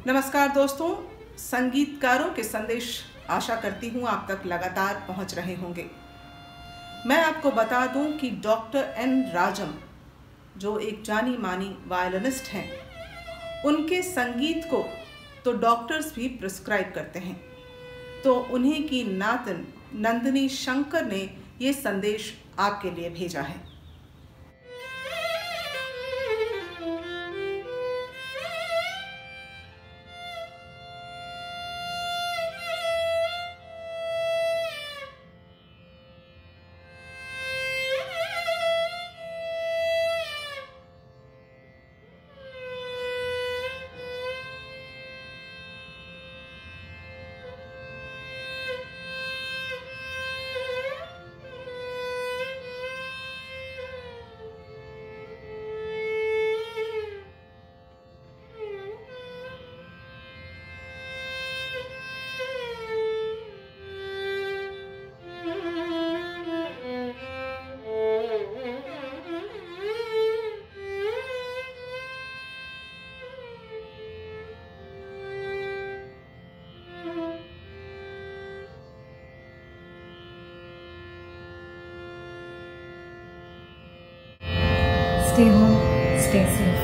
नमस्कार दोस्तों, संगीतकारों के संदेश आशा करती हूँ आप तक लगातार पहुँच रहे होंगे। मैं आपको बता दूँ कि डॉक्टर एन राजम, जो एक जानी मानी वायलिनिस्ट हैं, उनके संगीत को तो डॉक्टर्स भी प्रिस्क्राइब करते हैं। तो उन्हीं की नातिन नंदिनी शंकर ने ये संदेश आपके लिए भेजा है। Stay home, stay safe.